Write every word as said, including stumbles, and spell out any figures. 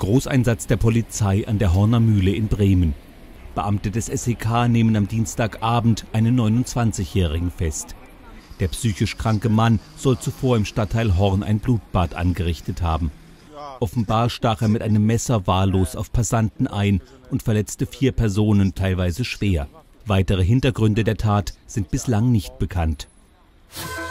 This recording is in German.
Großeinsatz der Polizei an der Horner Mühle in Bremen. Beamte des S E K nehmen am Dienstagabend einen neunundzwanzigjährigen fest. Der psychisch kranke Mann soll zuvor im Stadtteil Horn ein Blutbad angerichtet haben. Offenbar stach er mit einem Messer wahllos auf Passanten ein und verletzte vier Personen, teilweise schwer. Weitere Hintergründe der Tat sind bislang nicht bekannt.